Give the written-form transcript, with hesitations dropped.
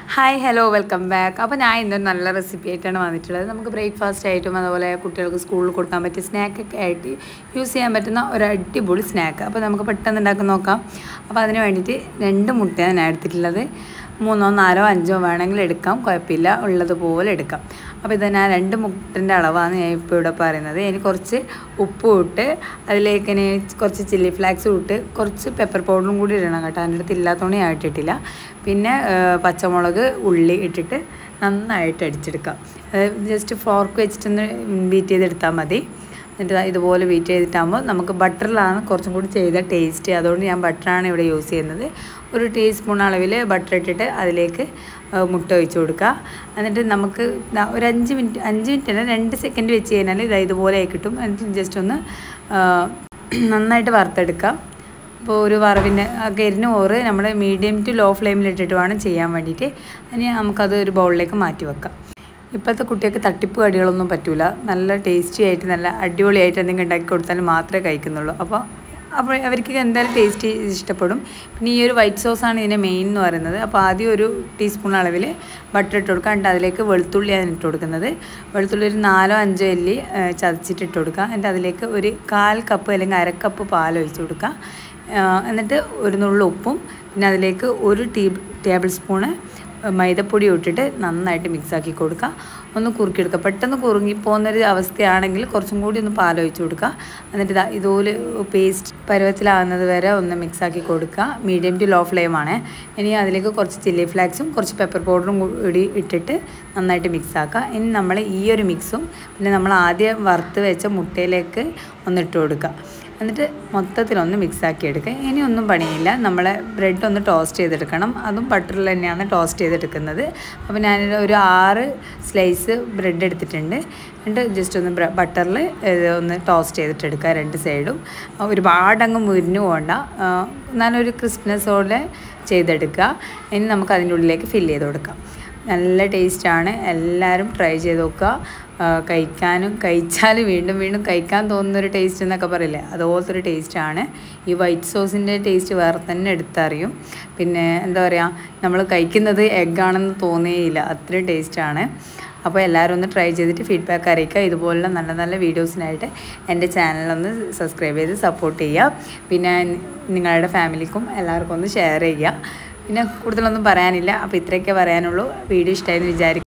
Hi hello welcome back. അപ്പോൾ ഞാൻ ഇന്നൊരു നല്ല റെസിപ്പി ആയിട്ടാണ് വന്നിട്ടുള്ളത്. നമുക്ക് ബ്രേക്ക്ഫാസ്റ്റ് ആയിട്ടും അതുപോലെ കുട്ടികൾക്ക് സ്കൂളിൽ കൊടുക്കാൻ പറ്റിയ സ്നാക്കൊക്കെ ആയിട്ട് യൂസ് ചെയ്യാൻ പറ്റുന്ന ഒരു അടിപൊളി സ്നാക്ക്. അപ്പോൾ നമുക്ക് പെട്ടെന്ന് ഉണ്ടാക്കി നോക്കാം. അപ്പോൾ അതിന് വേണ്ടിയിട്ട് 2 മുട്ടയാണ് ഞാൻ എടുത്തിട്ടുള്ളത്. 3, 4, 5 വേണമെങ്കിൽ എടുക്കാം, കുഴപ്പമില്ല, ഉള്ളതുപോലെ എടുക്കാം. അപ്പോൾ ഇത് ഞാൻ 2 മുട്ടൻ്റെ അളവാണ് ഞാൻ ഇപ്പോൾ ഇവിടെ പറയുന്നത്. ഇനി കുറച്ച് ഉപ്പും ഇട്ട് അതിലേക്ക് ഇനി കുറച്ച് ചില്ലി ഫ്ലാക്സും ഇട്ട് കുറച്ച് പെപ്പർ പൗഡറും കൂടി ഇടണം കേട്ടോ. അതിൻ്റെ അടുത്ത് ഇല്ലാത്തതുകൊണ്ട് ഞാൻ ഇട്ടിട്ടില്ല. പിന്നെ പച്ചമുളക്, ഉള്ളി ഇട്ടിട്ട് നന്നായിട്ട് അടിച്ചെടുക്കാം. ജസ്റ്റ് ഫോർക്ക് വെച്ചിട്ടൊന്ന് ബീറ്റ് ചെയ്തെടുത്താൽ മതി. എന്നിട്ട് ഇതുപോലെ ബീറ്റ് ചെയ്തിട്ടാകുമ്പോൾ നമുക്ക് ബട്ടറിലാണ് കുറച്ചും കൂടി ചെയ്ത ടേസ്റ്റ്. അതുകൊണ്ട് ഞാൻ ബട്ടറാണ് ഇവിടെ യൂസ് ചെയ്യുന്നത്. ഒരു ടീസ്പൂൺ അളവിൽ ബട്ടർ ഇട്ടിട്ട് അതിലേക്ക് മുട്ട ഒഴിച്ച് കൊടുക്കുക. എന്നിട്ട് നമുക്ക് ഒരു 5 മിനിറ്റ് അല്ല 2 സെക്കൻഡ് വെച്ച് കഴിഞ്ഞാൽ ഇതുപോലെ ആയി കിട്ടും. എന്നിട്ട് ജസ്റ്റ് ഒന്ന് നന്നായിട്ട് വറുത്തെടുക്കുക. അപ്പോൾ ഒരു വറവിൻ്റെ കരിഞ്ഞ് ഓറ് നമ്മൾ മീഡിയം ടു ലോ ഫ്ലെയിമിലിട്ടിട്ട് വേണം ചെയ്യാൻ വേണ്ടിയിട്ട്. ഇനി നമുക്കത് ഒരു ബൗളിലേക്ക് മാറ്റി വെക്കാം. ഇപ്പോഴത്തെ കുട്ടികൾക്ക് തട്ടിപ്പ് കടികളൊന്നും പറ്റില്ല. നല്ല ടേസ്റ്റി ആയിട്ട് നല്ല അടിപൊളിയായിട്ട് എന്തെങ്കിലും ഉണ്ടാക്കി കൊടുത്താൽ മാത്രമേ കഴിക്കുന്നുള്ളൂ. അപ്പോൾ അവർക്ക് എന്തായാലും ടേസ്റ്റ് ഇഷ്ടപ്പെടും. പിന്നെ ഈ ഒരു വൈറ്റ് സോസാണ് ഇതിൻ്റെ മെയിൻ എന്ന് പറയുന്നത്. അപ്പോൾ ആദ്യം ഒരു ടീസ്പൂൺ അളവിൽ ബട്ടർ ഇട്ട് കൊടുക്കുക. എന്നിട്ട് അതിലേക്ക് വെളുത്തുള്ളിയാണ് ഇട്ട് കൊടുക്കുന്നത്. വെളുത്തുള്ളി ഒരു 4-5 അല്ലി ചതച്ചിട്ട് ഇട്ട് കൊടുക്കുക. എന്നിട്ട് അതിലേക്ക് ഒരു 1/4 കപ്പ് അല്ലെങ്കിൽ 1/2 കപ്പ് പാൽ ഒഴിച്ച് കൊടുക്കുക. എന്നിട്ട് ഒരു നുള്ളു ഉപ്പും പിന്നെ അതിലേക്ക് ഒരു ടേബിൾ സ്പൂണ് മൈദപ്പൊടി ഇട്ടിട്ട് നന്നായിട്ട് മിക്സാക്കി കൊടുക്കുക. ഒന്ന് കുറുക്കിയെടുക്കുക. പെട്ടെന്ന് കുറുങ്ങിപ്പോകുന്നൊരു അവസ്ഥയാണെങ്കിൽ കുറച്ചും കൂടി ഒന്ന് പാലൊഴിച്ച് കൊടുക്കുക. എന്നിട്ട് ഇതുപോലെ പേസ്റ്റ് പരുവത്തിലാകുന്നത് വരെ ഒന്ന് മിക്സാക്കി കൊടുക്കുക. മീഡിയം ടു ലോ ഫ്ലെയിമാണ്. ഇനി അതിലേക്ക് കുറച്ച് ചില്ലി ഫ്ലാക്സും കുറച്ച് പെപ്പർ പൗഡറും കൂടി ഇട്ടിട്ട് നന്നായിട്ട് മിക്സാക്കുക. ഇനി നമ്മൾ ഈ ഒരു മിക്സും പിന്നെ നമ്മൾ ആദ്യം വറുത്ത് വെച്ച മുട്ടയിലേക്ക് ഒന്നിട്ട് കൊടുക്കുക. എന്നിട്ട് മൊത്തത്തിലൊന്ന് മിക്സാക്കി എടുക്കുക. ഇനിയൊന്നും പണിയില്ല. നമ്മളെ ബ്രെഡ് ഒന്ന് ടോസ്റ്റ് ചെയ്തെടുക്കണം. അതും ബട്ടറിൽ തന്നെയാണ് ടോസ്റ്റ് ചെയ്തെടുക്കുന്നത്. അപ്പോൾ ഞാനൊരു 6 സ്ലൈസ് ബ്രെഡ് എടുത്തിട്ടുണ്ട്. എന്നിട്ട് ജസ്റ്റ് ഒന്ന് ബട്ടറിൽ ഒന്ന് ടോസ്റ്റ് ചെയ്തിട്ടെടുക്കുക 2 സൈഡും. ഒരുപാടങ്ങ് മുരിഞ്ഞു പോകണ്ട, നല്ലൊരു ക്രിസ്പ്നെസ്സോടെ ചെയ്തെടുക്കുക. ഇനി നമുക്ക് അതിൻ്റെ ഉള്ളിലേക്ക് ഫില്ല് ചെയ്ത് കൊടുക്കാം. നല്ല ടേസ്റ്റാണ്. എല്ലാവരും ട്രൈ ചെയ്ത് നോക്കുക. കഴിച്ചാൽ വീണ്ടും വീണ്ടും കഴിക്കാൻ തോന്നുന്നൊരു ടേസ്റ്റ് എന്നൊക്കെ പറയില്ലേ, അതുപോലത്തെ ഒരു ടേസ്റ്റാണ്. ഈ വൈറ്റ് സോസിൻ്റെ ടേസ്റ്റ് വേറെ തന്നെ എടുത്തറിയും. പിന്നെ എന്താ പറയുക, നമ്മൾ കഴിക്കുന്നത് എഗ്ഗാണെന്ന് തോന്നിയില്ല, അത്രയും ടേസ്റ്റാണ്. അപ്പോൾ എല്ലാവരും ഒന്ന് ട്രൈ ചെയ്തിട്ട് ഫീഡ്ബാക്ക് അറിയിക്കുക. ഇതുപോലുള്ള നല്ല നല്ല വീഡിയോസിനായിട്ട് എൻ്റെ ചാനലൊന്ന് സബ്സ്ക്രൈബ് ചെയ്ത് സപ്പോർട്ട് ചെയ്യുക. പിന്നെ നിങ്ങളുടെ ഫാമിലിക്കും എല്ലാവർക്കും ഒന്ന് ഷെയർ ചെയ്യുക. പിന്നെ കൂടുതലൊന്നും പറയാനില്ല. അപ്പോൾ ഇത്രയൊക്കെ പറയാനുള്ളൂ. വീഡിയോ ഇഷ്ടമായെന്ന് വിചാരിക്കും.